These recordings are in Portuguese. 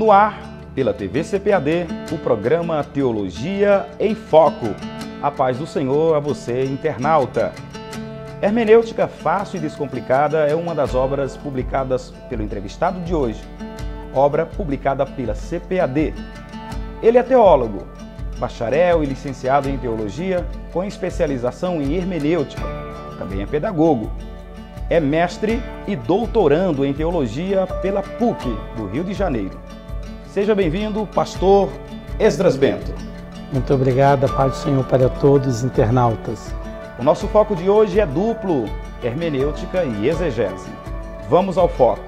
No ar, pela TV CPAD, o programa Teologia em Foco. A paz do Senhor a você, internauta. Hermenêutica Fácil e Descomplicada é uma das obras publicadas pelo entrevistado de hoje, obra publicada pela CPAD. Ele é teólogo, bacharel e licenciado em Teologia, com especialização em Hermenêutica. Também é pedagogo. É mestre e doutorando em Teologia pela PUC, do Rio de Janeiro. Seja bem-vindo, pastor Esdras Bento. Muito obrigado, a paz do Senhor para todos os internautas. O nosso foco de hoje é duplo, hermenêutica e exegese. Vamos ao foco.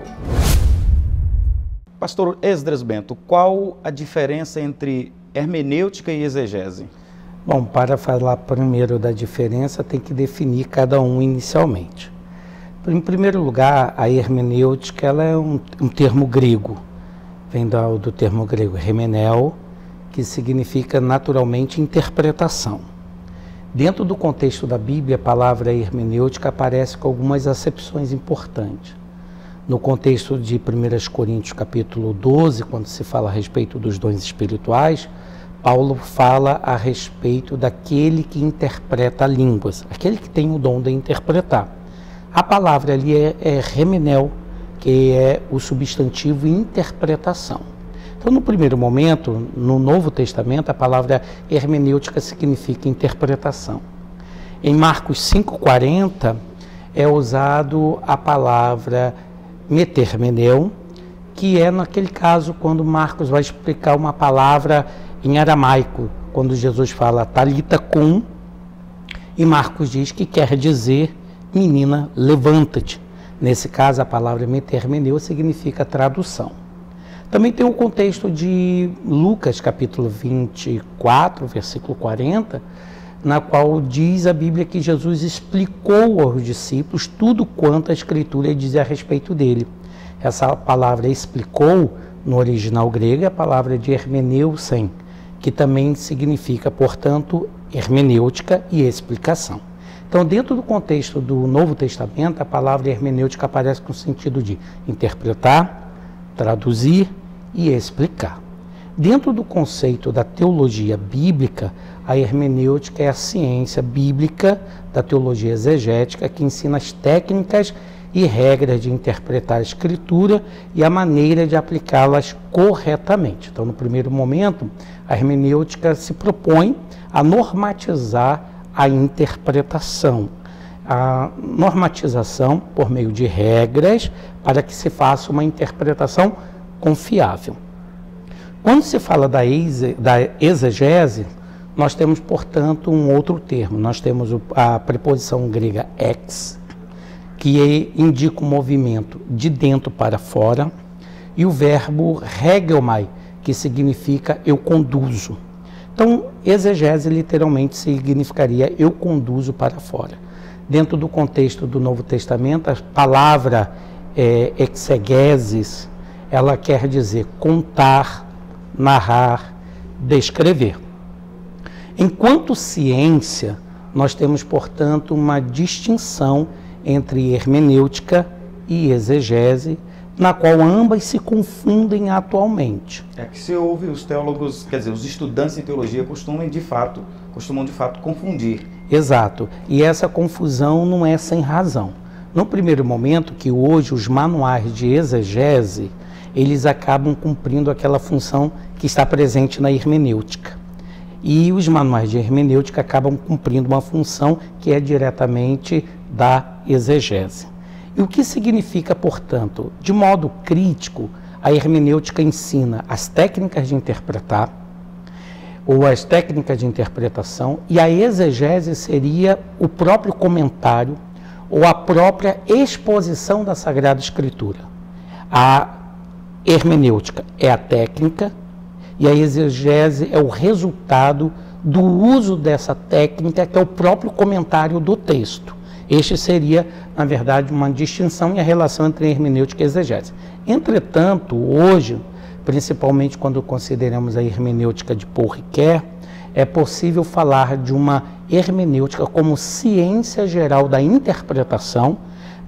Pastor Esdras Bento, qual a diferença entre hermenêutica e exegese? Bom, para falar primeiro da diferença, tem que definir cada um inicialmente. Em primeiro lugar, a hermenêutica ela é um termo grego, vem do termo grego hermeneu, que significa naturalmente interpretação. Dentro do contexto da Bíblia, a palavra hermenêutica aparece com algumas acepções importantes. No contexto de 1 Coríntios capítulo 12, quando se fala a respeito dos dons espirituais, Paulo fala a respeito daquele que interpreta línguas, aquele que tem o dom de interpretar. A palavra ali é hermeneu, que é o substantivo interpretação. Então, no primeiro momento, no Novo Testamento, a palavra hermenêutica significa interpretação. Em Marcos 5,40 é usado a palavra metermeneu, que é naquele caso quando Marcos vai explicar uma palavra em aramaico, quando Jesus fala talita cum, e Marcos diz que quer dizer menina, levanta-te. Nesse caso, a palavra metermeneu significa tradução. Também tem o contexto de Lucas, capítulo 24, versículo 40, na qual diz a Bíblia que Jesus explicou aos discípulos tudo quanto a Escritura dizia a respeito dele. Essa palavra explicou, no original grego, é a palavra de hermeneusen, que também significa, portanto, hermenêutica e explicação. Então, dentro do contexto do Novo Testamento, a palavra hermenêutica aparece com o sentido de interpretar, traduzir e explicar. Dentro do conceito da teologia bíblica, a hermenêutica é a ciência bíblica da teologia exegética que ensina as técnicas e regras de interpretar a Escritura e a maneira de aplicá-las corretamente. Então, no primeiro momento, a hermenêutica se propõe a normatizar a interpretação, a normatização por meio de regras para que se faça uma interpretação confiável. Quando se fala da exegese, nós temos, portanto, um outro termo. Nós temos a preposição grega ex, que indica o movimento de dentro para fora, e o verbo regelmai, que significa eu conduzo. Então, exegese literalmente significaria eu conduzo para fora. Dentro do contexto do Novo Testamento, a palavra exegeses, ela quer dizer contar, narrar, descrever. Enquanto ciência, nós temos, portanto, uma distinção entre hermenêutica e exegese, na qual ambas se confundem atualmente. É que se ouve os teólogos, quer dizer, os estudantes de teologia costumam de fato confundir. Exato, e essa confusão não é sem razão. No primeiro momento, que hoje os manuais de exegese, eles acabam cumprindo aquela função que está presente na hermenêutica. E os manuais de hermenêutica acabam cumprindo uma função que é diretamente da exegese. E o que significa, portanto, de modo crítico, a hermenêutica ensina as técnicas de interpretar, ou as técnicas de interpretação, e a exegese seria o próprio comentário, ou a própria exposição da Sagrada Escritura. A hermenêutica é a técnica, e a exegese é o resultado do uso dessa técnica, que é o próprio comentário do texto. Este seria, na verdade, uma distinção e a relação entre hermenêutica e exegese. Entretanto, hoje, principalmente quando consideramos a hermenêutica de Paul Ricoeur, é possível falar de uma hermenêutica como ciência geral da interpretação,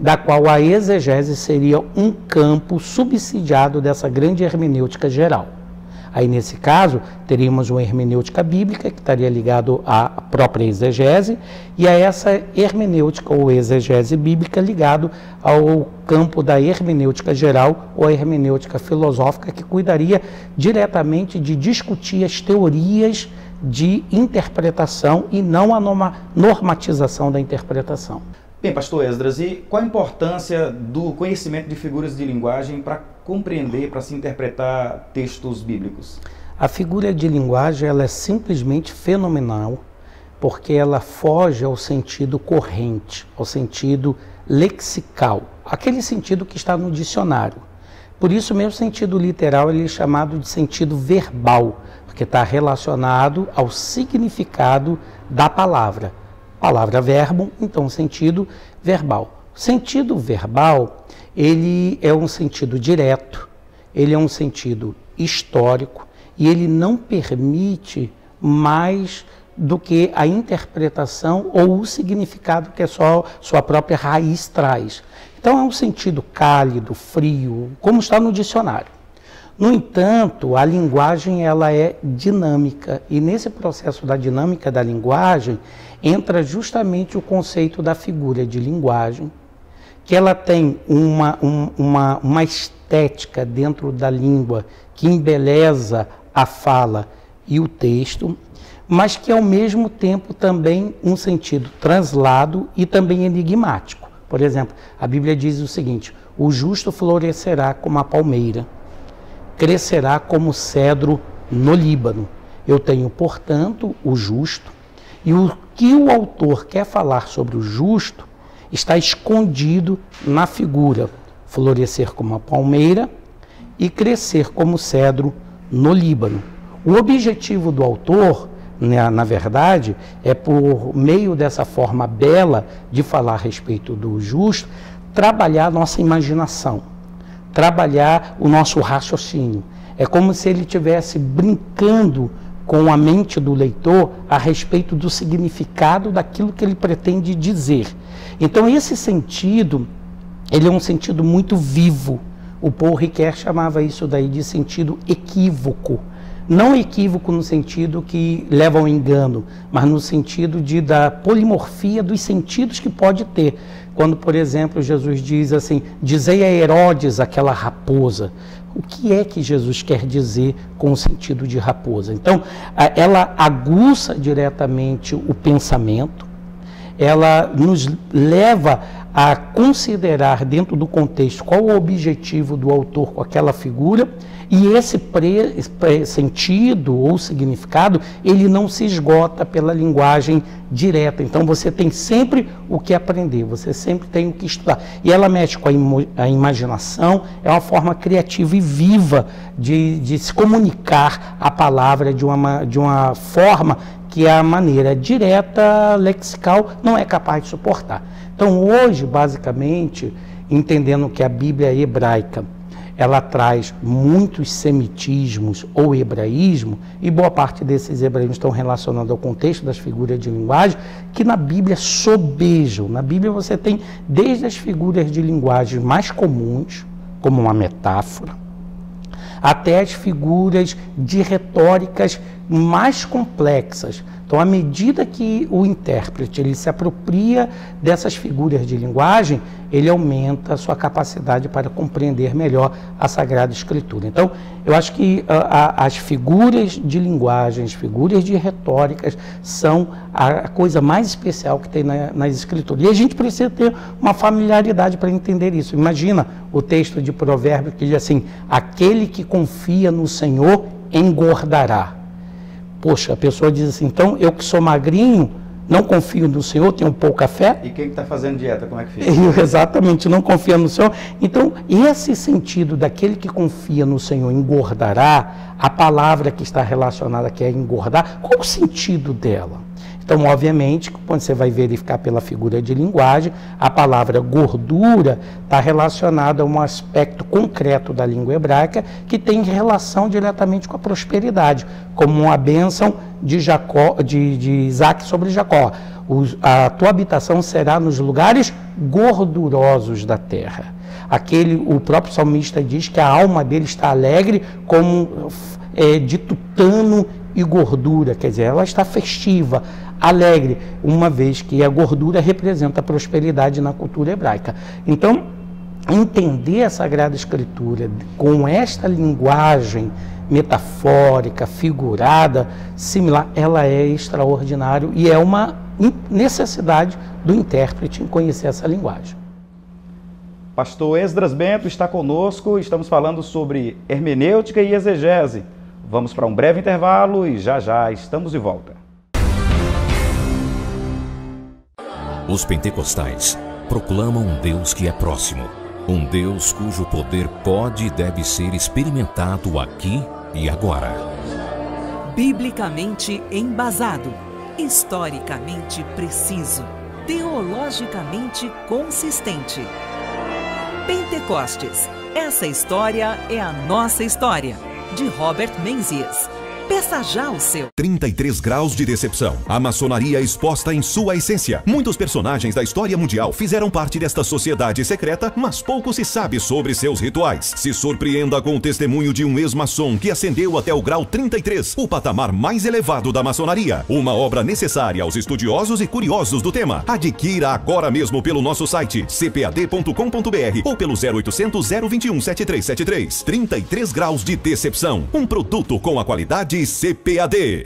da qual a exegese seria um campo subsidiado dessa grande hermenêutica geral. Aí, nesse caso, teríamos uma hermenêutica bíblica, que estaria ligado à própria exegese, e a essa hermenêutica ou exegese bíblica ligado ao campo da hermenêutica geral ou a hermenêutica filosófica, que cuidaria diretamente de discutir as teorias de interpretação e não a normatização da interpretação. Bem, pastor Esdras, e qual a importância do conhecimento de figuras de linguagem para compreender, para se interpretar textos bíblicos? A figura de linguagem ela é simplesmente fenomenal, porque ela foge ao sentido corrente, ao sentido lexical, aquele sentido que está no dicionário. Por isso mesmo, o sentido literal ele é chamado de sentido verbal, porque está relacionado ao significado da palavra. Palavra verbo, então sentido verbal. Sentido verbal, ele é um sentido direto, ele é um sentido histórico e ele não permite mais do que a interpretação ou o significado que só sua própria raiz traz. Então é um sentido cálido, frio, como está no dicionário. No entanto, a linguagem ela é dinâmica e nesse processo da dinâmica da linguagem entra justamente o conceito da figura de linguagem, que ela tem uma estética dentro da língua que embeleza a fala e o texto, mas que ao mesmo tempo também um sentido translado e também enigmático. Por exemplo, a Bíblia diz o seguinte: o justo florescerá como a palmeira, crescerá como cedro no Líbano. Eu tenho, portanto, o justo, e o que o autor quer falar sobre o justo está escondido na figura florescer como a palmeira e crescer como cedro no Líbano. O objetivo do autor, na verdade, é por meio dessa forma bela de falar a respeito do justo, trabalhar a nossa imaginação, trabalhar o nosso raciocínio. É como se ele estivesse brincando com a mente do leitor a respeito do significado daquilo que ele pretende dizer. Então esse sentido, ele é um sentido muito vivo. O Paul Ricoeur chamava isso daí de sentido equívoco. Não equívoco no sentido que leva ao engano, mas no sentido da polimorfia dos sentidos que pode ter. Quando, por exemplo, Jesus diz assim, dizei a Herodes aquela raposa. O que é que Jesus quer dizer com o sentido de raposa? Então, ela aguça diretamente o pensamento, ela nos leva a considerar dentro do contexto qual o objetivo do autor com aquela figura, e esse sentido ou significado, ele não se esgota pela linguagem direta. Então você tem sempre o que aprender, você sempre tem o que estudar. E ela mexe com a imaginação, é uma forma criativa e viva de se comunicar a palavra de uma forma que a maneira direta, lexical, não é capaz de suportar. Então hoje, basicamente, entendendo que a Bíblia hebraica, ela traz muitos semitismos ou hebraísmo, e boa parte desses hebraísmos estão relacionados ao contexto das figuras de linguagem, que na Bíblia sobejam. Na Bíblia você tem desde as figuras de linguagem mais comuns, como uma metáfora, até as figuras de retóricas mais complexas. Então, à medida que o intérprete ele se apropria dessas figuras de linguagem, ele aumenta a sua capacidade para compreender melhor a Sagrada Escritura. Então, eu acho que as figuras de linguagem, as figuras de retóricas são a coisa mais especial que tem nas Escrituras. E a gente precisa ter uma familiaridade para entender isso. Imagina o texto de Provérbios que diz assim, aquele que confia no Senhor engordará. Poxa, a pessoa diz assim, então eu que sou magrinho, não confio no Senhor, tenho pouca fé. E quem está fazendo dieta, como é que fica? Exatamente, não confia no Senhor. Então, esse sentido daquele que confia no Senhor engordará, a palavra que está relacionada aqui a engordar, qual o sentido dela? Então, obviamente, quando você vai verificar pela figura de linguagem, a palavra gordura está relacionada a um aspecto concreto da língua hebraica que tem relação diretamente com a prosperidade, como a bênção de Isaac sobre Jacó. A tua habitação será nos lugares gordurosos da terra. O próprio salmista diz que a alma dele está alegre como de tutano e gordura, quer dizer, ela está festiva, alegre, uma vez que a gordura representa a prosperidade na cultura hebraica. Então, entender a Sagrada Escritura com esta linguagem metafórica, figurada, similar, ela é extraordinária e é uma necessidade do intérprete em conhecer essa linguagem. Pastor Esdras Bento está conosco, estamos falando sobre hermenêutica e exegese. Vamos para um breve intervalo e já estamos de volta. Os pentecostais proclamam um Deus que é próximo, um Deus cujo poder pode e deve ser experimentado aqui e agora. Biblicamente embasado, historicamente preciso, teologicamente consistente. Pentecostes, essa história é a nossa história, de Robert Menzies. Peça já o seu. 33 graus de decepção. A maçonaria exposta em sua essência. Muitos personagens da história mundial fizeram parte desta sociedade secreta, mas pouco se sabe sobre seus rituais. Se surpreenda com o testemunho de um ex-maçom que ascendeu até o grau 33, o patamar mais elevado da maçonaria. Uma obra necessária aos estudiosos e curiosos do tema. Adquira agora mesmo pelo nosso site cpad.com.br ou pelo 0800 021 7373. 33 graus de decepção. Um produto com a qualidade CPAD.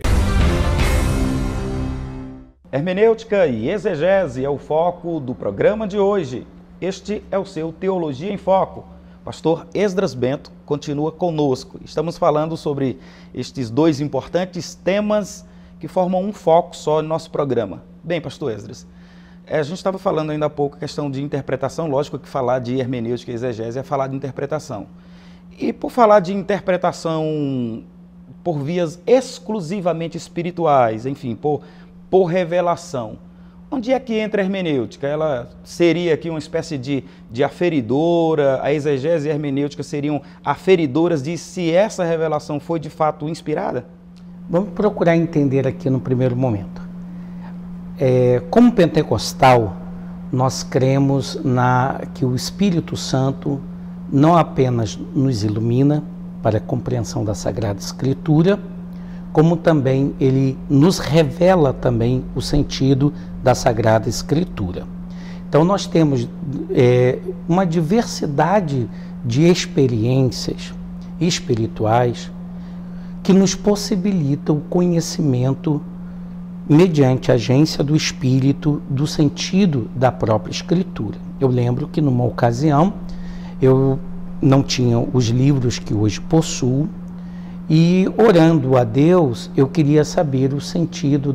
Hermenêutica e exegese é o foco do programa de hoje. Este é o seu Teologia em Foco. Pastor Esdras Bento continua conosco. Estamos falando sobre estes dois importantes temas que formam um foco só no nosso programa. Bem, pastor Esdras, a gente estava falando ainda há pouco a questão de interpretação. Lógico que falar de hermenêutica e exegese é falar de interpretação. E por falar de interpretação por vias exclusivamente espirituais, enfim, por revelação. Onde é que entra a hermenêutica? Ela seria aqui uma espécie de aferidora, a exegese e a hermenêutica seriam aferidoras de se essa revelação foi de fato inspirada? Vamos procurar entender aqui no primeiro momento. Como pentecostal, nós cremos que o Espírito Santo não apenas nos ilumina para a compreensão da Sagrada Escritura, como também ele nos revela também o sentido da Sagrada Escritura. Então nós temos uma diversidade de experiências espirituais que nos possibilitam o conhecimento mediante a agência do Espírito do sentido da própria Escritura. Eu lembro que numa ocasião eu não tinha os livros que hoje possuo, e orando a Deus, eu queria saber o sentido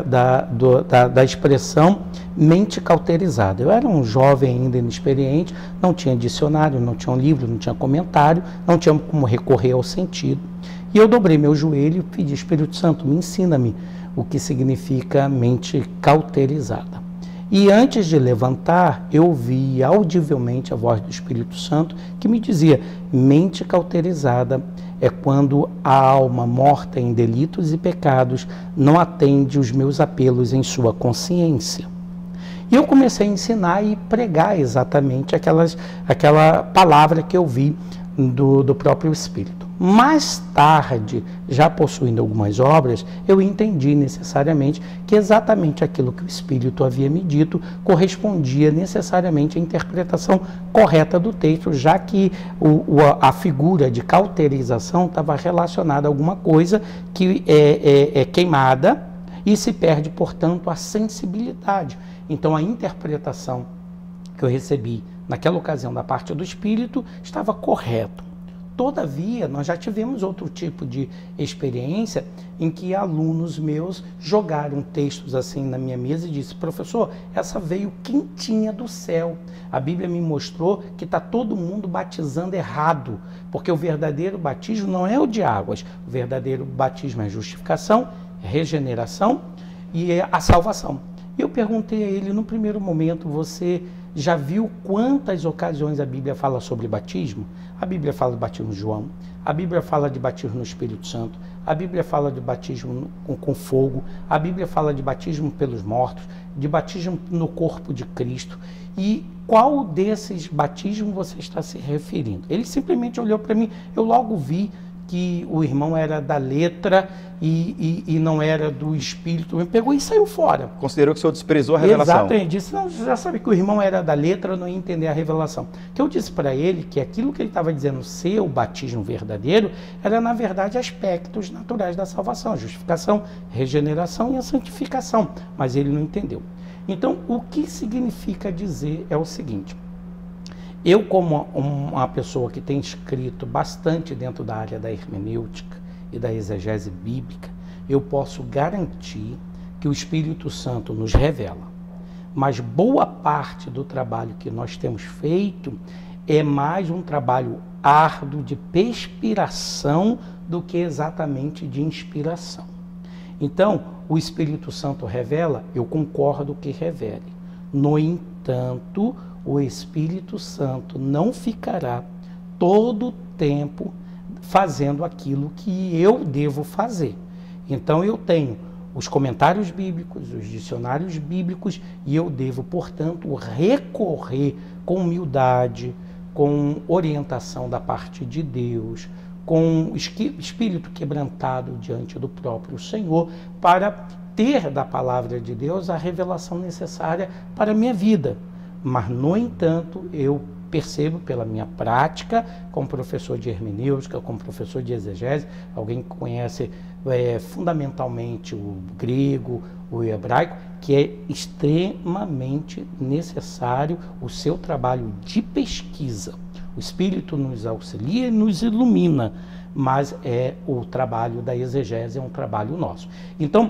da expressão mente cauterizada. Eu era um jovem ainda inexperiente, não tinha dicionário, não tinha um livro, não tinha comentário, não tinha como recorrer ao sentido. E eu dobrei meu joelho e pedi: Espírito Santo, me ensina-me o que significa mente cauterizada. E antes de levantar, eu ouvi audivelmente a voz do Espírito Santo que me dizia: mente cauterizada é quando a alma morta em delitos e pecados não atende os meus apelos em sua consciência. E eu comecei a ensinar e pregar exatamente aquela palavra que eu vi do próprio Espírito. Mais tarde, já possuindo algumas obras, eu entendi necessariamente que exatamente aquilo que o Espírito havia me dito correspondia necessariamente à interpretação correta do texto, já que a figura de cauterização estava relacionada a alguma coisa que é queimada e se perde, portanto, a sensibilidade. Então, a interpretação que eu recebi naquela ocasião da parte do Espírito estava correta. Todavia, nós já tivemos outro tipo de experiência em que alunos meus jogaram textos assim na minha mesa e disse: professor, essa veio quentinha do céu. A Bíblia me mostrou que está todo mundo batizando errado, porque o verdadeiro batismo não é o de águas. O verdadeiro batismo é justificação, é regeneração e é a salvação. E eu perguntei a ele, no primeiro momento: você já viu quantas ocasiões a Bíblia fala sobre batismo? A Bíblia fala de batismo de João, a Bíblia fala de batismo no Espírito Santo, A Bíblia fala de batismo com fogo, a Bíblia fala de batismo pelos mortos, de batismo no corpo de Cristo. E qual desses batismos você está se referindo? Ele simplesmente olhou para mim, eu logo vi que o irmão era da letra e não era do espírito, me pegou e saiu fora. Considerou que o senhor desprezou a revelação. Exato, ele disse, não, já sabe que o irmão era da letra, não ia entender a revelação. Que eu disse para ele que aquilo que ele estava dizendo ser o batismo verdadeiro, era na verdade aspectos naturais da salvação, a justificação, regeneração e a santificação, mas ele não entendeu. Então, o que significa dizer é o seguinte: eu, como uma pessoa que tem escrito bastante dentro da área da hermenêutica e da exegese bíblica, eu posso garantir que o Espírito Santo nos revela. Mas boa parte do trabalho que nós temos feito é mais um trabalho árduo de perspiração do que exatamente de inspiração. Então, o Espírito Santo revela, eu concordo que revele. No entanto, o Espírito Santo não ficará todo o tempo fazendo aquilo que eu devo fazer. Então eu tenho os comentários bíblicos, os dicionários bíblicos, e eu devo, portanto, recorrer com humildade, com orientação da parte de Deus, com espírito quebrantado diante do próprio Senhor, para ter da palavra de Deus a revelação necessária para a minha vida. Mas, no entanto, eu percebo pela minha prática, como professor de hermenêutica, como professor de exegese, alguém que conhece fundamentalmente o grego, o hebraico, que é extremamente necessário o seu trabalho de pesquisa. O Espírito nos auxilia e nos ilumina, mas o trabalho da exegese é um trabalho nosso. Então,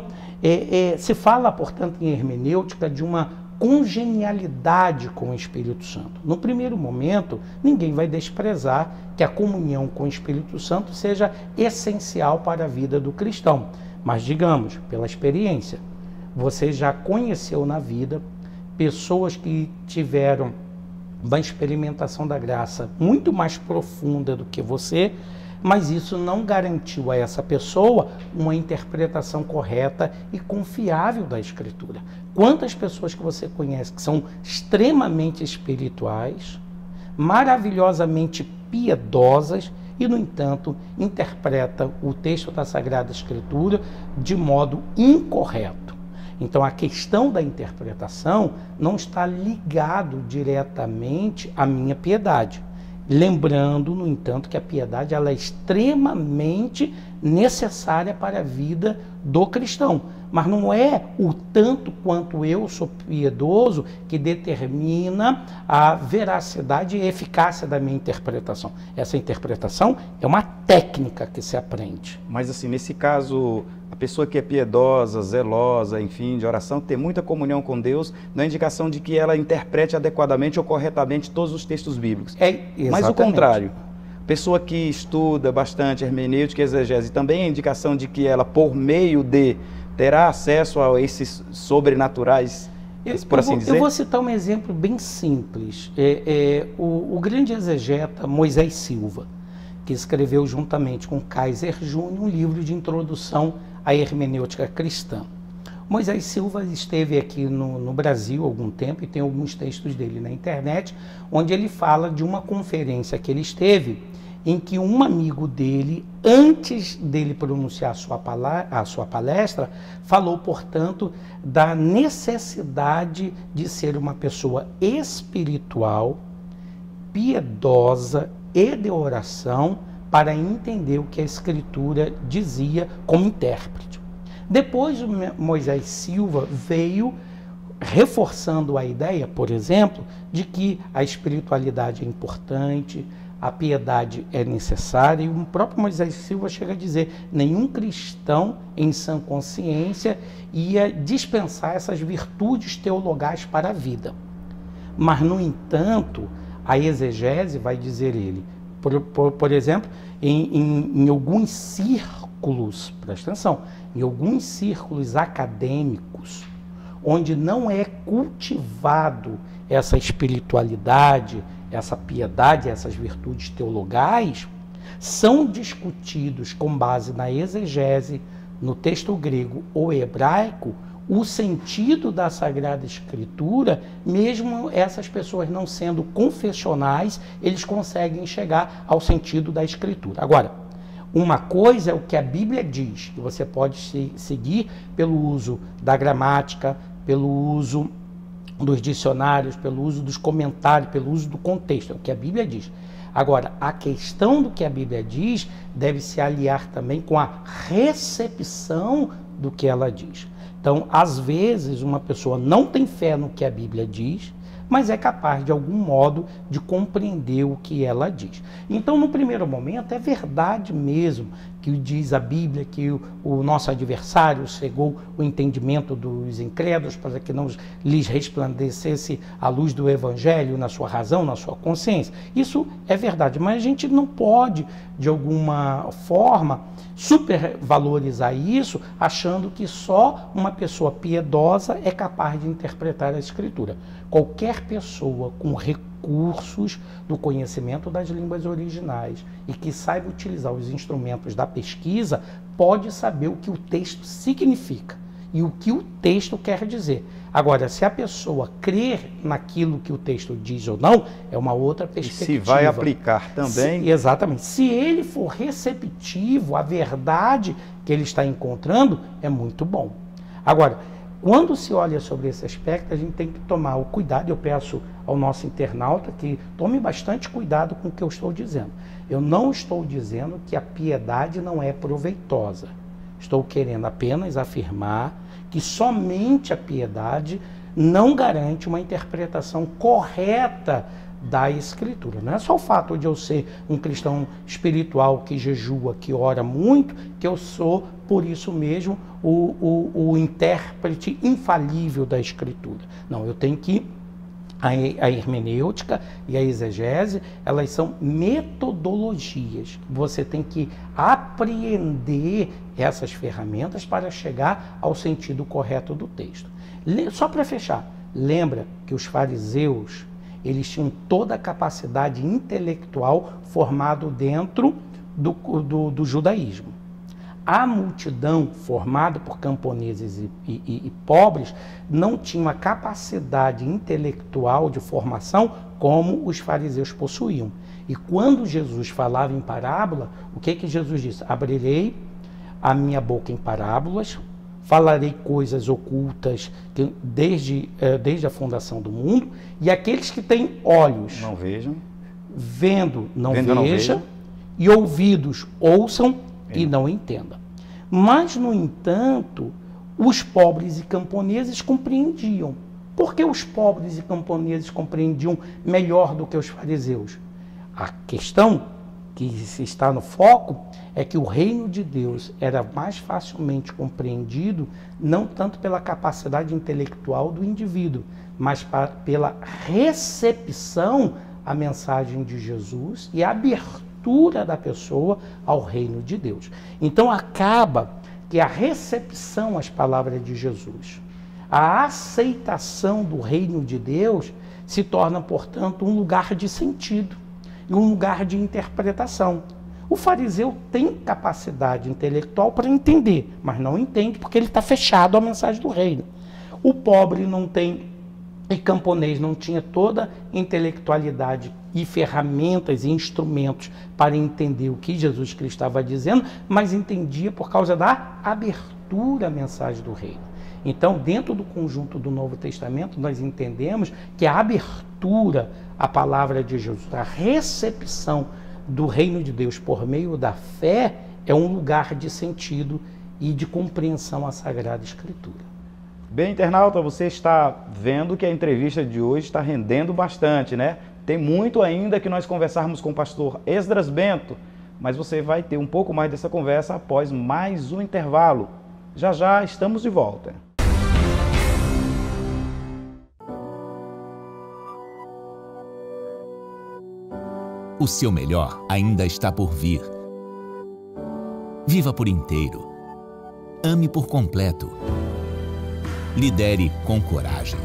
se fala, portanto, em hermenêutica de uma congenialidade com o Espírito Santo. No primeiro momento, ninguém vai desprezar que a comunhão com o Espírito Santo seja essencial para a vida do cristão. Mas, digamos, pela experiência, você já conheceu na vida pessoas que tiveram uma experimentação da graça muito mais profunda do que você, mas isso não garantiu a essa pessoa uma interpretação correta e confiável da Escritura. Quantas pessoas que você conhece que são extremamente espirituais, maravilhosamente piedosas e, no entanto, interpretam o texto da Sagrada Escritura de modo incorreto. Então, a questão da interpretação não está ligado diretamente à minha piedade. Lembrando, no entanto, que a piedade ela é extremamente necessária para a vida do cristão. Mas não é o tanto quanto eu sou piedoso que determina a veracidade e eficácia da minha interpretação. Essa interpretação é uma técnica que se aprende. Mas assim, nesse caso, a pessoa que é piedosa, zelosa, enfim, de oração, tem muita comunhão com Deus, não é indicação de que ela interprete adequadamente ou corretamente todos os textos bíblicos. Mas o contrário. Pessoa que estuda bastante hermenêutica e exegese, também é indicação de que ela, por meio de, terá acesso a esses sobrenaturais, por assim dizer? Eu vou citar um exemplo bem simples. O grande exegeta Moisés Silva, que escreveu juntamente com Kaiser Júnior um livro de introdução à hermenêutica cristã. Moisés Silva esteve aqui no Brasil há algum tempo e tem alguns textos dele na internet, onde ele fala de uma conferência que ele esteve, em que um amigo dele, antes dele pronunciar a sua palestra, falou, portanto, da necessidade de ser uma pessoa espiritual, piedosa e de oração para entender o que a Escritura dizia como intérprete. Depois, Moisés Silva veio reforçando a ideia, por exemplo, de que a espiritualidade é importante, a piedade é necessária, e o próprio Moisés Silva chega a dizer: nenhum cristão em sã consciência ia dispensar essas virtudes teologais para a vida. Mas, no entanto, a exegese, vai dizer ele, por exemplo, em alguns círculos, presta atenção, em alguns círculos acadêmicos, onde não é cultivado essa espiritualidade, essa piedade, essas virtudes teologais, são discutidos com base na exegese, no texto grego ou hebraico, o sentido da Sagrada Escritura, mesmo essas pessoas não sendo confessionais, eles conseguem chegar ao sentido da Escritura. Agora, uma coisa é o que a Bíblia diz, que você pode seguir pelo uso da gramática, pelo uso dos dicionários, pelo uso dos comentários, pelo uso do contexto, é o que a Bíblia diz. Agora, a questão do que a Bíblia diz deve se aliar também com a recepção do que ela diz. Então, às vezes, uma pessoa não tem fé no que a Bíblia diz, mas é capaz, de algum modo, de compreender o que ela diz. Então, no primeiro momento, é verdade mesmo que diz a Bíblia que o nosso adversário cegou o entendimento dos incrédulos para que não lhes resplandecesse a luz do Evangelho na sua razão, na sua consciência. Isso é verdade, mas a gente não pode, de alguma forma, supervalorizar isso, achando que só uma pessoa piedosa é capaz de interpretar a Escritura. Qualquer pessoa com recursos do conhecimento das línguas originais e que saiba utilizar os instrumentos da pesquisa pode saber o que o texto significa e o que o texto quer dizer. Agora, se a pessoa crer naquilo que o texto diz ou não, é uma outra perspectiva. E se vai aplicar também. Exatamente. Se ele for receptivo à verdade que ele está encontrando, é muito bom. Agora, quando se olha sobre esse aspecto, a gente tem que tomar o cuidado. Eu peço ao nosso internauta que tome bastante cuidado com o que eu estou dizendo. Eu não estou dizendo que a piedade não é proveitosa. Estou querendo apenas afirmar que somente a piedade não garante uma interpretação correta da Escritura. Não é só o fato de eu ser um cristão espiritual que jejua, que ora muito, que eu sou, por isso mesmo, o intérprete infalível da Escritura. Não, eu tenho que... A hermenêutica e a exegese, elas são metodologias. Você tem que apreender essas ferramentas para chegar ao sentido correto do texto. Só para fechar, lembra que os fariseus, eles tinham toda a capacidade intelectual formada dentro do judaísmo. A multidão formada por camponeses e pobres não tinha a capacidade intelectual de formação como os fariseus possuíam. E quando Jesus falava em parábola, o que Jesus disse? Abrirei a minha boca em parábolas, falarei coisas ocultas desde a fundação do mundo, e aqueles que têm olhos não vejam, vendo não vejam, e ouvidos ouçam e não entendam. Mas, no entanto, os pobres e camponeses compreendiam. Por que os pobres e camponeses compreendiam melhor do que os fariseus? A questão que está no foco é que o reino de Deus era mais facilmente compreendido, não tanto pela capacidade intelectual do indivíduo, mas pela recepção à mensagem de Jesus e a abertura da pessoa ao reino de Deus. Então acaba que a recepção às palavras de Jesus, a aceitação do reino de Deus se torna, portanto, um lugar de sentido e um lugar de interpretação. O fariseu tem capacidade intelectual para entender, mas não entende porque ele está fechado à mensagem do reino. O pobre não tem, e camponês não tinha toda a intelectualidade e ferramentas e instrumentos para entender o que Jesus Cristo estava dizendo, mas entendia por causa da abertura à mensagem do reino. Então, dentro do conjunto do Novo Testamento, nós entendemos que a abertura à palavra de Jesus, a recepção do reino de Deus por meio da fé, é um lugar de sentido e de compreensão à Sagrada Escritura. Bem, internauta, você está vendo que a entrevista de hoje está rendendo bastante, né? Tem muito ainda que nós conversarmos com o pastor Esdras Bento, mas você vai ter um pouco mais dessa conversa após mais um intervalo. Já já estamos de volta. O seu melhor ainda está por vir. Viva por inteiro. Ame por completo. Lidere com coragem.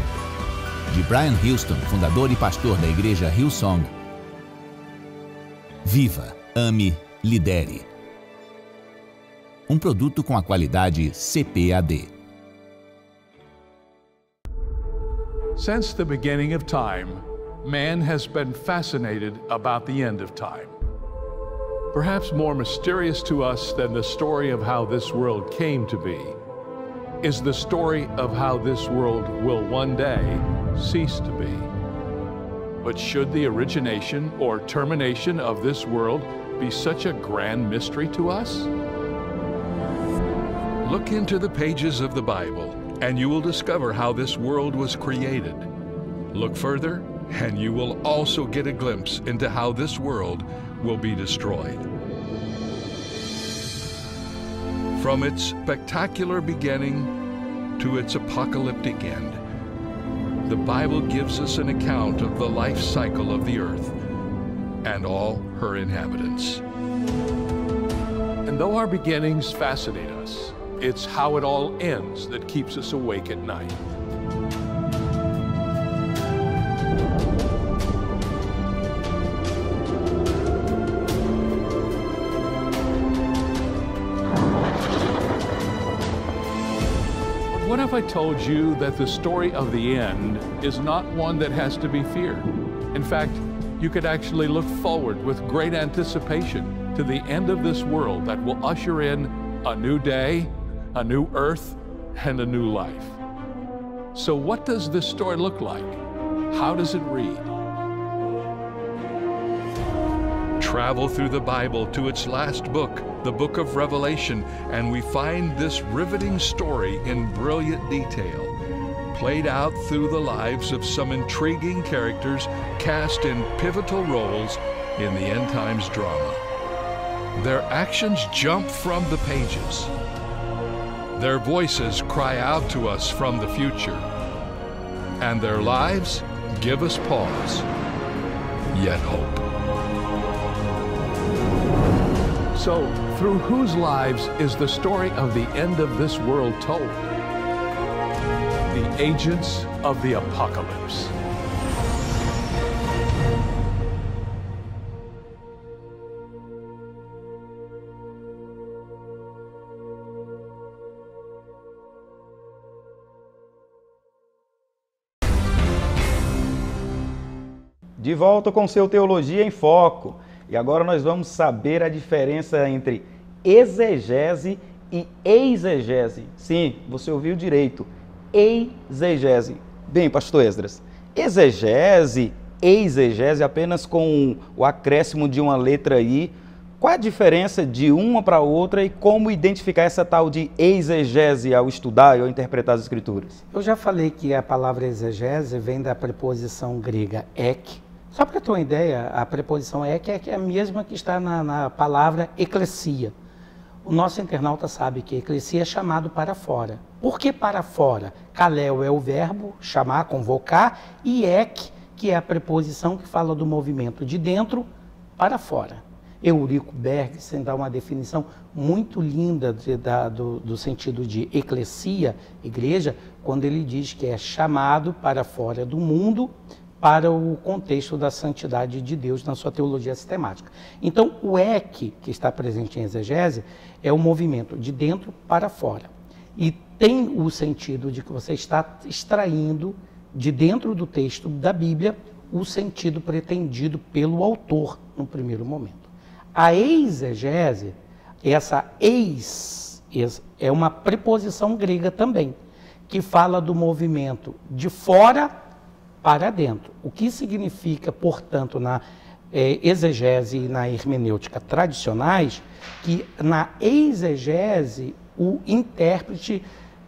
De Brian Houston, fundador e pastor da igreja Hillsong. Viva, ame, lidere. Um produto com a qualidade CPAD. Since the beginning of time, man has been fascinated about the end of time. Perhaps more mysterious to us than the story of how this world came to be is the story of how this world will one day cease to be. But should the origination or termination of this world be such a grand mystery to us? Look into the pages of the Bible, and you will discover how this world was created. Look further, and you will also get a glimpse into how this world will be destroyed. From its spectacular beginning to its apocalyptic end, the Bible gives us an account of the life cycle of the earth and all her inhabitants. And though our beginnings fascinate us, it's how it all ends that keeps us awake at night. What if I told you that the story of the end is not one that has to be feared? In fact, you could actually look forward with great anticipation to the end of this world that will usher in a new day, a new earth, and a new life. So what does this story look like? How does it read? Travel through the Bible to its last book, the book of Revelation, and we find this riveting story in brilliant detail, played out through the lives of some intriguing characters cast in pivotal roles in the end times drama. Their actions jump from the pages. Their voices cry out to us from the future, and their lives give us pause, yet hope. So, through whose lives is the story of the end of this world told? The agents of the apocalypse. De volta com seu Teologia em Foco. E agora nós vamos saber a diferença entre exegese e eisegese. Sim, você ouviu direito. Eisegese. Bem, pastor Esdras, exegese, eisegese, apenas com o acréscimo de uma letra aí. Qual a diferença de uma para outra e como identificar essa tal de eisegese ao estudar e ao interpretar as Escrituras? Eu já falei que a palavra exegese vem da preposição grega ek. Só para ter uma ideia, a preposição ek é a mesma que está na palavra eclesia. O nosso internauta sabe que eclesia é chamado para fora. Por que para fora? Kaleo é o verbo, chamar, convocar, e ek, que é a preposição que fala do movimento de dentro para fora. Eurico Bergson dá uma definição muito linda do sentido de eclesia, igreja, quando ele diz que é chamado para fora do mundo, para o contexto da santidade de Deus na sua teologia sistemática. Então, o ek, que está presente em exegese, é o movimento de dentro para fora. E tem o sentido de que você está extraindo de dentro do texto da Bíblia o sentido pretendido pelo autor no primeiro momento. A eisegese, essa eis, é uma preposição grega também, que fala do movimento de fora para dentro. O que significa, portanto, na exegese e na hermenêutica tradicionais, que na exegese o intérprete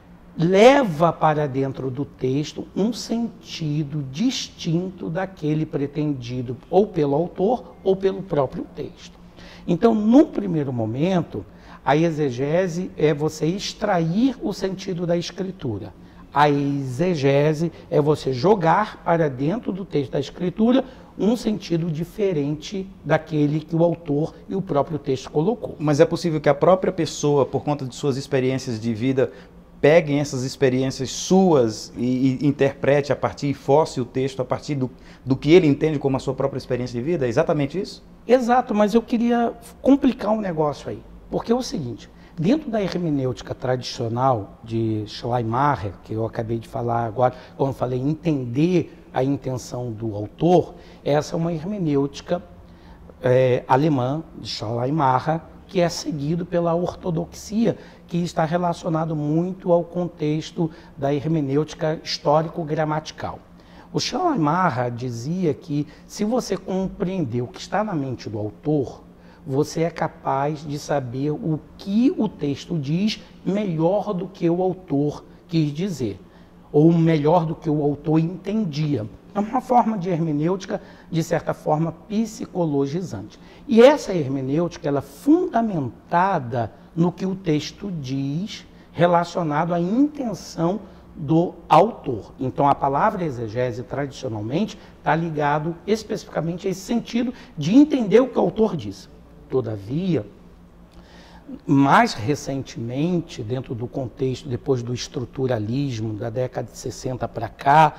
leva para dentro do texto um sentido distinto daquele pretendido ou pelo autor ou pelo próprio texto. Então, num primeiro momento, a exegese é você extrair o sentido da Escritura. A exegese é você jogar para dentro do texto da Escritura um sentido diferente daquele que o autor e o próprio texto colocou. Mas é possível que a própria pessoa, por conta de suas experiências de vida, peguem essas experiências suas e interprete a partir, e force o texto a partir do que ele entende como a sua própria experiência de vida? É exatamente isso? Exato, mas eu queria complicar um negócio aí. Porque é o seguinte, dentro da hermenêutica tradicional de Schleiermacher, que eu acabei de falar agora, quando eu falei entender a intenção do autor, essa é uma hermenêutica alemã, de Schleiermacher, que é seguido pela ortodoxia, que está relacionado muito ao contexto da hermenêutica histórico-gramatical. O Schleiermacher dizia que se você compreender o que está na mente do autor, você é capaz de saber o que o texto diz melhor do que o autor quis dizer, ou melhor do que o autor entendia. É uma forma de hermenêutica, de certa forma, psicologizante. E essa hermenêutica, ela é fundamentada no que o texto diz, relacionado à intenção do autor. Então, a palavra exegese, tradicionalmente, está ligado especificamente a esse sentido de entender o que o autor diz. Todavia, mais recentemente, dentro do contexto, depois do estruturalismo, da década de 60 para cá,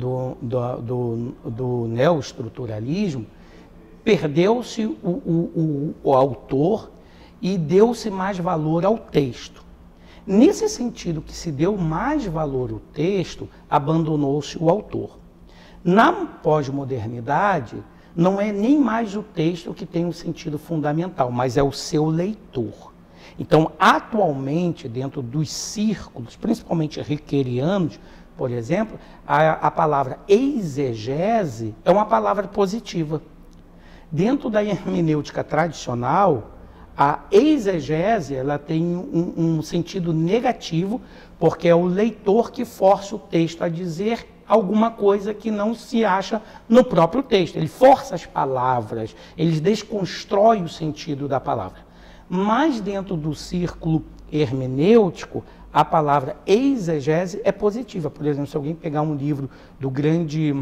do neoestruturalismo, perdeu-se o autor e deu-se mais valor ao texto. Nesse sentido que se deu mais valor ao texto, abandonou-se o autor. Na pós-modernidade, não é nem mais o texto que tem um sentido fundamental, mas é o seu leitor. Então, atualmente, dentro dos círculos, principalmente riquerianos, por exemplo, a palavra exegese é uma palavra positiva. Dentro da hermenêutica tradicional, a exegese ela tem um sentido negativo, porque é o leitor que força o texto a dizer alguma coisa que não se acha no próprio texto. Ele força as palavras, ele desconstrói o sentido da palavra. Mas dentro do círculo hermenêutico, a palavra exegese é positiva. Por exemplo, se alguém pegar um livro do grande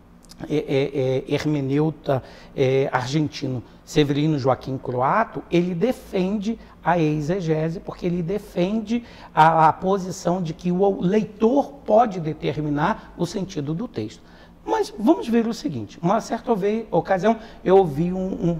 hermeneuta argentino Severino Joaquim Croato, ele defende a exegese, porque ele defende a posição de que o leitor pode determinar o sentido do texto. Mas vamos ver o seguinte, uma certa ocasião eu ouvi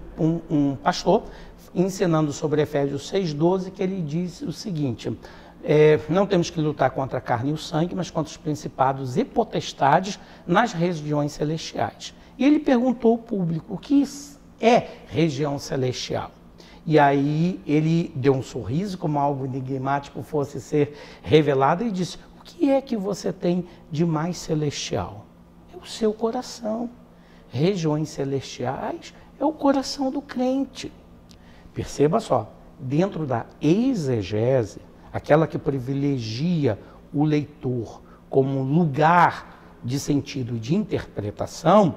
um pastor ensinando sobre Efésios 6,12, que ele diz o seguinte: não temos que lutar contra a carne e o sangue, mas contra os principados e potestades nas regiões celestiais. E ele perguntou ao público: o que é região celestial? E aí ele deu um sorriso, como algo enigmático fosse ser revelado, e disse: o que é que você tem de mais celestial? É o seu coração. Regiões celestiais é o coração do crente. Perceba só, dentro da exegese, aquela que privilegia o leitor como lugar de sentido e de interpretação,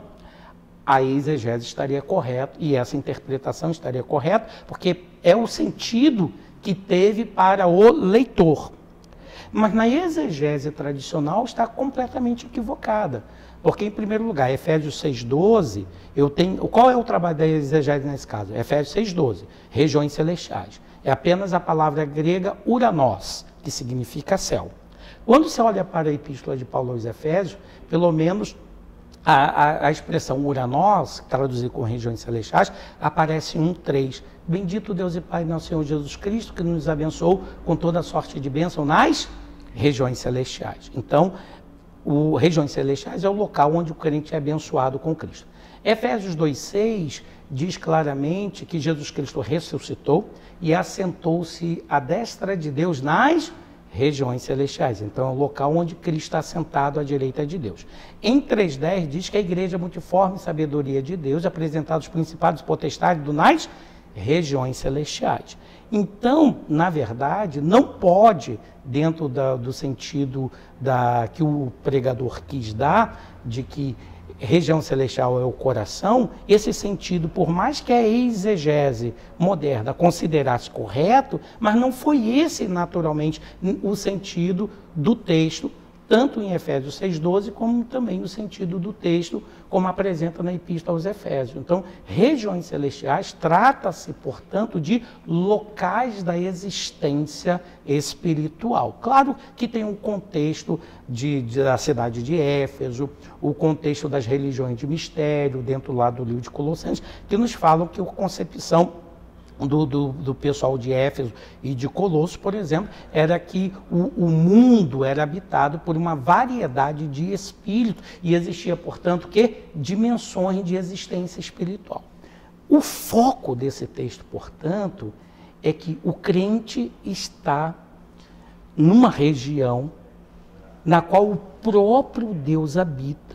a exegese estaria correta e essa interpretação estaria correta, porque é o sentido que teve para o leitor. Mas na exegese tradicional está completamente equivocada, porque, em primeiro lugar, Efésios 6,12, qual é o trabalho da exegese nesse caso? Efésios 6,12, regiões celestiais. É apenas a palavra grega uranos, que significa céu. Quando você olha para a epístola de Paulo aos Efésios, pelo menos a expressão uranos, traduzida com regiões celestiais, aparece em 1,3. Bendito Deus e Pai nosso Senhor Jesus Cristo, que nos abençoou com toda sorte de bênção nas regiões celestiais. Então, regiões celestiais é o local onde o crente é abençoado com Cristo. Efésios 2,6 diz claramente que Jesus Cristo ressuscitou e assentou-se à destra de Deus nas regiões celestiais. Então, é o local onde Cristo está assentado à direita de Deus. Em 3,10 diz que a igreja multiforme sabedoria de Deus, apresentada os principados potestades nas regiões celestiais. Então, na verdade, não pode, dentro do sentido que o pregador quis dar, de que região celestial é o coração, esse sentido, por mais que a exegese moderna considerasse correto, mas não foi esse, naturalmente, o sentido do texto, tanto em Efésios 6,12, como também no sentido do texto, como apresenta na Epístola aos Efésios. Então, regiões celestiais trata-se, portanto, de locais da existência espiritual. Claro que tem um contexto da cidade de Éfeso, o contexto das religiões de mistério, dentro lá do livro de Colossenses, que nos falam que a concepção do pessoal de Éfeso e de Colosso, por exemplo, era que o mundo era habitado por uma variedade de espíritos e existia, portanto, dimensões de existência espiritual. O foco desse texto, portanto, é que o crente está numa região na qual o próprio Deus habita.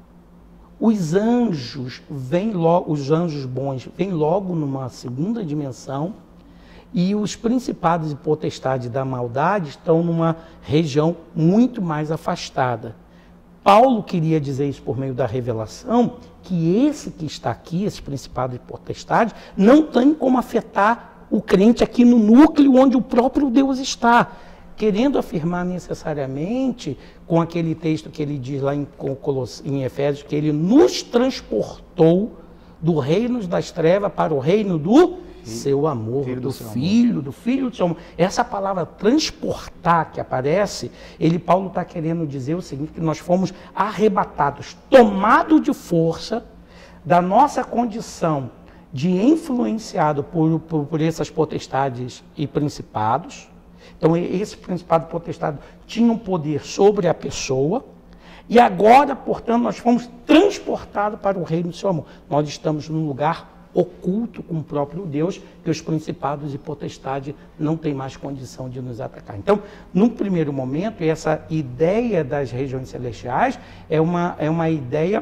Os anjos os anjos bons vêm logo numa segunda dimensão e os principados e potestades da maldade estão numa região muito mais afastada. Paulo queria dizer isso por meio da revelação, que esse que está aqui, esses principados e potestades, não tem como afetar o crente aqui no núcleo onde o próprio Deus está. Querendo afirmar necessariamente, com aquele texto que ele diz lá em Efésios, que ele nos transportou do reino das trevas para o reino do seu amor, do filho do seu amor. Essa palavra transportar que aparece, Paulo está querendo dizer o seguinte, que nós fomos arrebatados, tomados de força da nossa condição de influenciado por essas potestades e principados. Então, esse principado e potestade tinha um poder sobre a pessoa, e agora, portanto, nós fomos transportados para o reino do seu amor. Nós estamos num lugar oculto com o próprio Deus, que os principados e potestades não têm mais condição de nos atacar. Então, num primeiro momento, essa ideia das regiões celestiais é uma ideia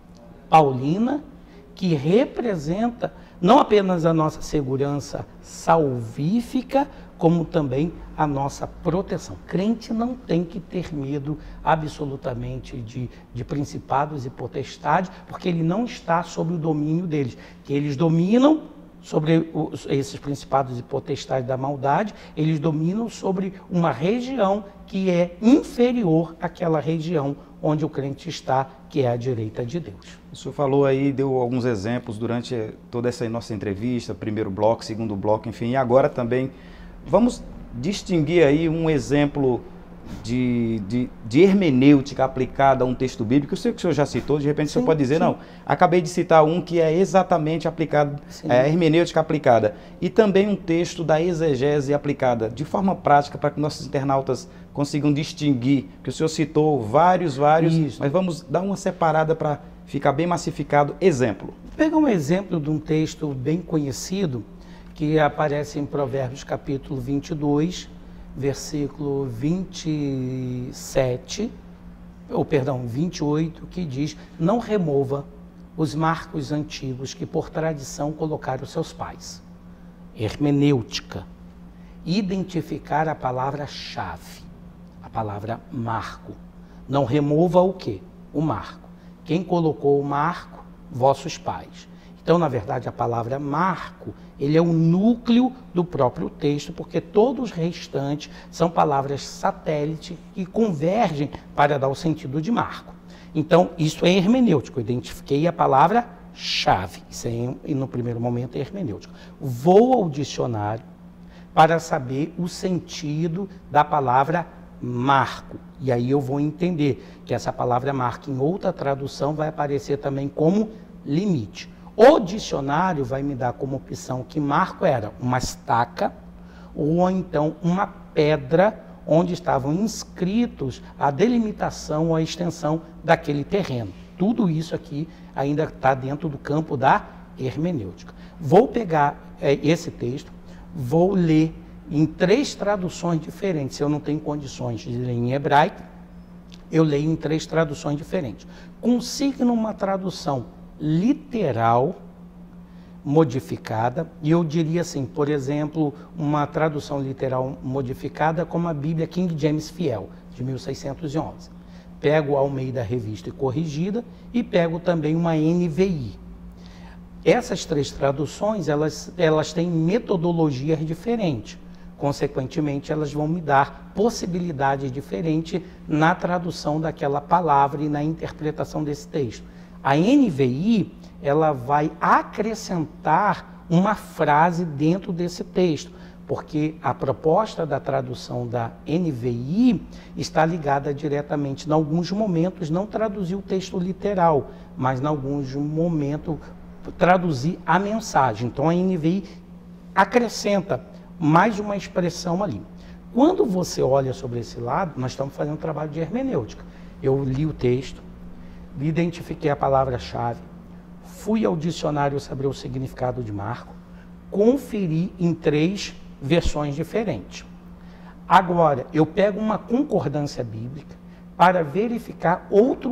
paulina que representa não apenas a nossa segurança salvífica, como também a nossa proteção. Crente não tem que ter medo absolutamente de principados e potestades, porque ele não está sob o domínio deles. Que eles dominam sobre esses principados e potestades da maldade, eles dominam sobre uma região que é inferior àquela região onde o crente está, que é a direita de Deus. O senhor falou aí, deu alguns exemplos durante toda essa nossa entrevista, primeiro bloco, segundo bloco, enfim, e agora também vamos distinguir aí um exemplo de hermenêutica aplicada a um texto bíblico. Eu sei que o senhor já citou, de repente o senhor pode dizer, sim. Não, acabei de citar um que é exatamente aplicado, hermenêutica aplicada, e também um texto da exegese aplicada, de forma prática, para que nossos internautas consigam distinguir, que o senhor citou vários, isso. Mas vamos dar uma separada para ficar bem massificado. Exemplo. Vou pegar um exemplo de um texto bem conhecido, que aparece em Provérbios capítulo 22, versículo 28, que diz: não remova os marcos antigos que por tradição colocaram seus pais. Hermenêutica. Identificar a palavra-chave, a palavra marco. Não remova o quê? O marco. Quem colocou o marco? Vossos pais. Então, na verdade, a palavra marco, ele é o núcleo do próprio texto, porque todos os restantes são palavras satélite que convergem para dar o sentido de marco. Então, isso é hermenêutico. Eu identifiquei a palavra-chave. Isso é, no primeiro momento, é hermenêutico. Vou ao dicionário para saber o sentido da palavra marco. E aí eu vou entender que essa palavra marco, em outra tradução, vai aparecer também como limite. O dicionário vai me dar como opção que marco era uma estaca ou então uma pedra onde estavam inscritos a delimitação ou a extensão daquele terreno. Tudo isso aqui ainda está dentro do campo da hermenêutica. Vou pegar esse texto, vou ler em 3 traduções diferentes. Se eu não tenho condições de ler em hebraico, eu leio em 3 traduções diferentes. Consigno uma tradução literal modificada, e eu diria assim, por exemplo, uma tradução literal modificada como a Bíblia King James Fiel, de 1611. Pego a Almeida Revista e Corrigida e pego também uma NVI. Essas 3 traduções, elas têm metodologias diferentes. Consequentemente, elas vão me dar possibilidades diferentes na tradução daquela palavra e na interpretação desse texto. A NVI, ela vai acrescentar uma frase dentro desse texto, porque a proposta da tradução da NVI está ligada diretamente, em alguns momentos, não traduzir o texto literal, mas em alguns momentos traduzir a mensagem. Então a NVI acrescenta mais uma expressão ali. Quando você olha sobre esse lado, nós estamos fazendo um trabalho de hermenêutica. Eu li o texto, identifiquei a palavra-chave, fui ao dicionário saber o significado de Marco, conferi em 3 versões diferentes. Agora, eu pego uma concordância bíblica para verificar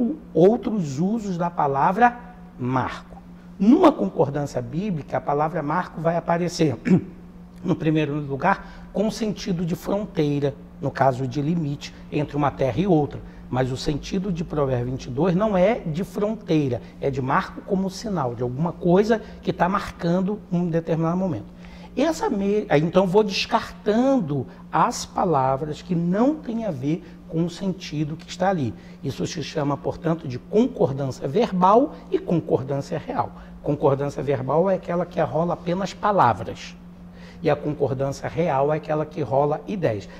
outros usos da palavra Marco. Numa concordância bíblica, a palavra Marco vai aparecer, no primeiro lugar, com sentido de fronteira, no caso de limite entre uma terra e outra. Mas o sentido de Provérbios 22 não é de fronteira, é de marco como sinal, de alguma coisa que está marcando um determinado momento. Então, vou descartando as palavras que não têm a ver com o sentido que está ali. Isso se chama, portanto, de concordância verbal e concordância real. Concordância verbal é aquela que rola apenas palavras. E a concordância real é aquela que rola ideias.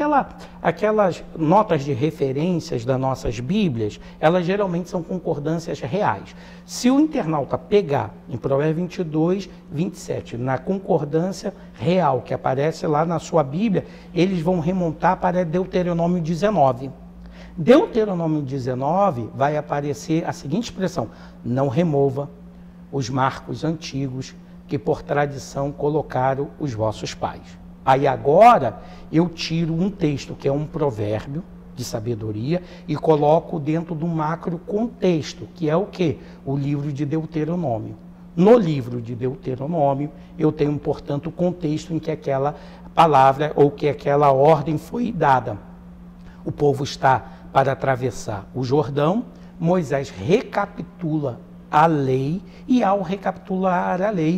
Aquelas notas de referências das nossas Bíblias, elas geralmente são concordâncias reais. Se o internauta pegar em Provérbios 22, 27, na concordância real que aparece lá na sua Bíblia, eles vão remontar para Deuteronômio 19. Deuteronômio 19 vai aparecer a seguinte expressão: não remova os marcos antigos que por tradição colocaram os vossos pais. Aí agora eu tiro um texto que é um provérbio de sabedoria e coloco dentro do macro contexto, que é o quê? O livro de Deuteronômio. No livro de Deuteronômio eu tenho, portanto, o contexto em que aquela palavra ou que aquela ordem foi dada. O povo está para atravessar o Jordão, Moisés recapitula a lei, e ao recapitular a lei,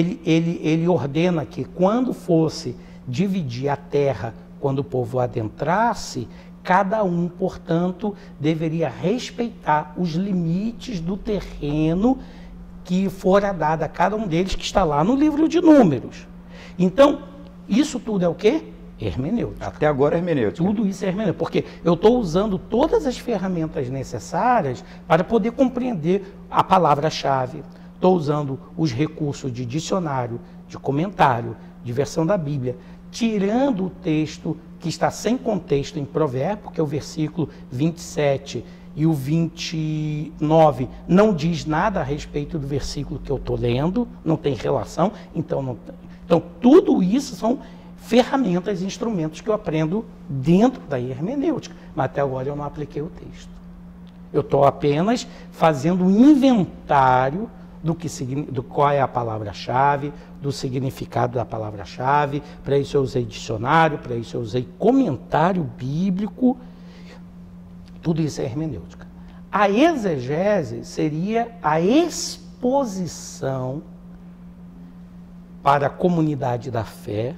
ele ordena que quando fosse dividir a terra, quando o povo adentrasse, cada um, portanto, deveria respeitar os limites do terreno que fora dado a cada um deles, que está lá no livro de Números. Então, isso tudo é o quê? Hermenêutica. Até agora é hermenêutica. Tudo isso é hermenêutica, porque eu estou usando todas as ferramentas necessárias para poder compreender a palavra-chave. Estou usando os recursos de dicionário, de comentário, de versão da Bíblia, tirando o texto que está sem contexto em Provérbio, que é o versículo 27 e o 29 não diz nada a respeito do versículo que eu estou lendo, não tem relação, então tudo isso são ferramentas e instrumentos que eu aprendo dentro da hermenêutica, mas até agora eu não apliquei o texto. Eu estou apenas fazendo um inventário do qual é a palavra-chave, do significado da palavra-chave. Para isso eu usei dicionário, para isso eu usei comentário bíblico. Tudo isso é hermenêutica. A exegese seria a exposição para a comunidade da fé.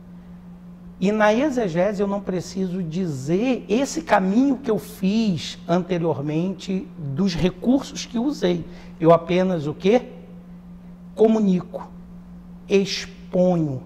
E na exegese eu não preciso dizer esse caminho que eu fiz anteriormente dos recursos que usei. Eu apenas o quê? Comunico, exponho,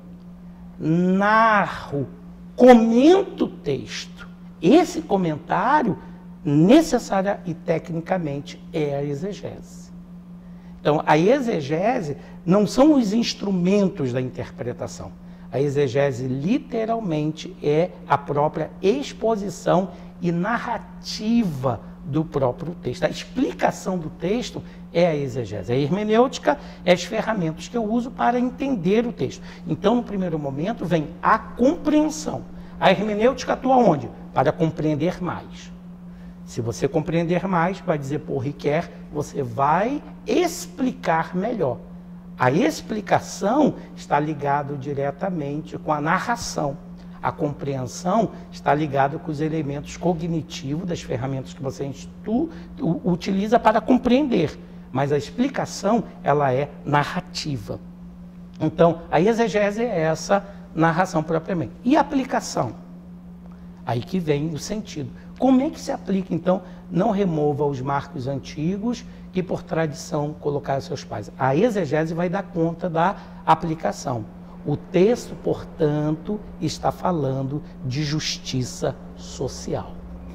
narro, comento o texto. Esse comentário, necessária e tecnicamente, é a exegese. Então, a exegese não são os instrumentos da interpretação. A exegese, literalmente, é a própria exposição e narrativa do próprio texto. A explicação do texto é a exegese. A hermenêutica é as ferramentas que eu uso para entender o texto. Então, no primeiro momento, vem a compreensão. A hermenêutica atua onde? Para compreender mais. Se você compreender mais, vai dizer por Riquet, você vai explicar melhor. A explicação está ligada diretamente com a narração. A compreensão está ligada com os elementos cognitivos das ferramentas que você utiliza para compreender. Mas a explicação, ela é narrativa. Então, a exegese é essa narração propriamente. E a aplicação? Aí que vem o sentido. Como é que se aplica, então, não remova os marcos antigos que por tradição colocaram seus pais? A exegese vai dar conta da aplicação. O texto, portanto, está falando de justiça social.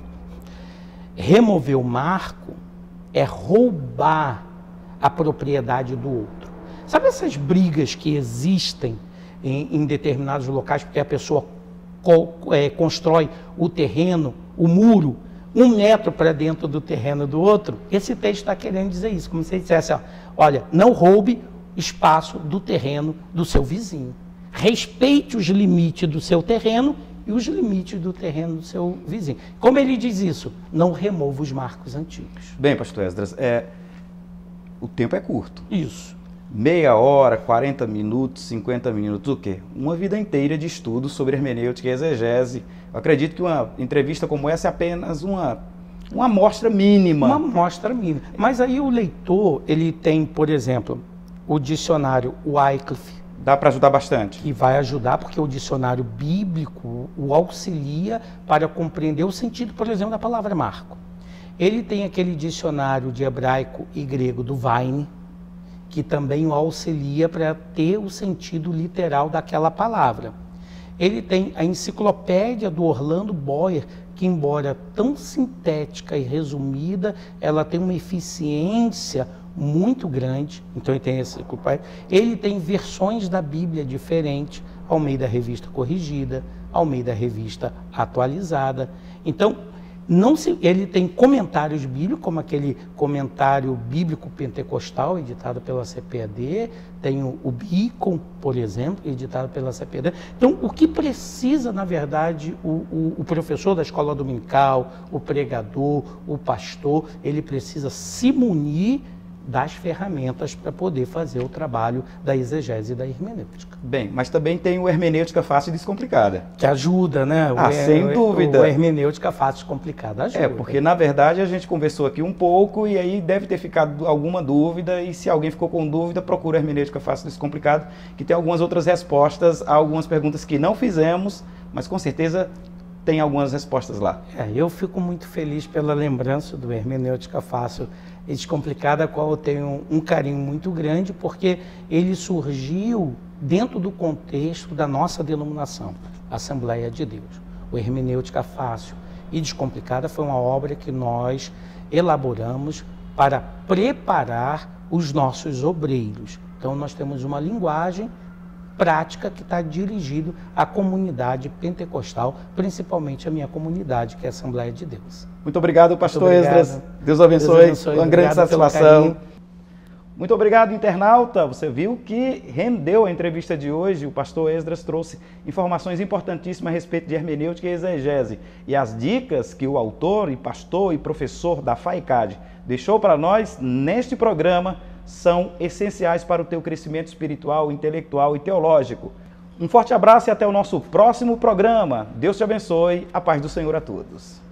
Remover o marco é roubar a propriedade do outro. Sabe essas brigas que existem em determinados locais, porque a pessoa constrói o terreno, o muro, 1 metro para dentro do terreno do outro? Esse texto está querendo dizer isso, como se dissesse, olha, não roube espaço do terreno do seu vizinho. Respeite os limites do seu terreno e os limites do terreno do seu vizinho. Como ele diz isso? Não remova os marcos antigos. Bem, pastor Esdras, o tempo é curto. Isso. Meia hora, 40 minutos, 50 minutos, o quê? Uma vida inteira de estudo sobre hermenêutica e exegese. Eu acredito que uma entrevista como essa é apenas uma amostra mínima. Uma amostra mínima. Mas aí o leitor, ele tem, por exemplo, o dicionário Wycliffe. Dá para ajudar bastante. Que vai ajudar, porque o dicionário bíblico o auxilia para compreender o sentido, por exemplo, da palavra marco. Ele tem aquele dicionário de hebraico e grego do Vine, que também o auxilia para ter o sentido literal daquela palavra. Ele tem a enciclopédia do Orlando Boyer, que embora tão sintética e resumida, ela tem uma eficiência muito grande. Então ele tem esse enciclopédia. Ele tem versões da Bíblia diferentes, ao meio da revista corrigida, ao meio da revista atualizada. Então, ele tem comentários bíblicos, como aquele comentário bíblico pentecostal, editado pela CPAD, tem o Beacon, por exemplo, editado pela CPAD. Então, o que precisa, na verdade, o professor da escola dominical, o pregador, o pastor, ele precisa se munir das ferramentas para poder fazer o trabalho da exegese e da hermenêutica. Bem, mas também tem o hermenêutica fácil e descomplicada. Que ajuda, né? Sem dúvida. O hermenêutica fácil e descomplicada ajuda. Porque na verdade a gente conversou aqui um pouco e aí deve ter ficado alguma dúvida, e se alguém ficou com dúvida, procura hermenêutica fácil e descomplicada, que tem algumas outras respostas a algumas perguntas que não fizemos, mas com certeza tem algumas respostas lá. Eu fico muito feliz pela lembrança do hermenêutica fácil e descomplicada, a qual eu tenho um carinho muito grande, porque ele surgiu dentro do contexto da nossa denominação, Assembleia de Deus. O hermenêutica fácil e descomplicada foi uma obra que nós elaboramos para preparar os nossos obreiros. Então nós temos uma linguagem prática que está dirigido à comunidade pentecostal, principalmente a minha comunidade, que é a Assembleia de Deus. Muito obrigado, pastor Esdras. Deus abençoe. Uma grande satisfação. Muito obrigado, internauta. Você viu que rendeu a entrevista de hoje. O pastor Esdras trouxe informações importantíssimas a respeito de hermenêutica e exegese. E as dicas que o autor e pastor e professor da FAICAD deixou para nós neste programa são essenciais para o teu crescimento espiritual, intelectual e teológico. Um forte abraço e até o nosso próximo programa. Deus te abençoe. A paz do Senhor a todos.